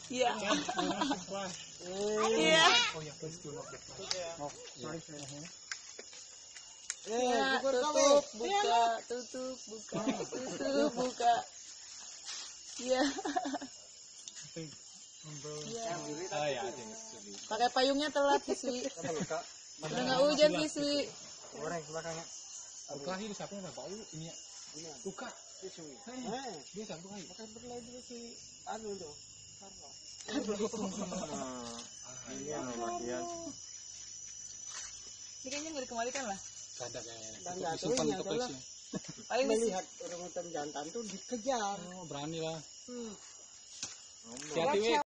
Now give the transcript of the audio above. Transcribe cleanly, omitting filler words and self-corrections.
Iya. Iya. Oh ya, please do not break. Oh, sorry. Ya, tutup, buka, tutup, buka, tutup, buka. Iya. Iya. Ah ya, I think it's Pakai payungnya telat Kiswi. Udah nggak hujan Kiswi. Goreng belakangnya. Berkelahi di siapa nggak bau ini ya? Buka. Dia satu kali. Makan berlai dulu si anu tuh. Ini yang dia. Ini kayaknya nggak dikembalikan lah. Ada kayaknya. Dan jatuhnya adalah Paling melihat orangutan jantan tuh dikejar. Oh, berani lah. Hmm. Hati-hati,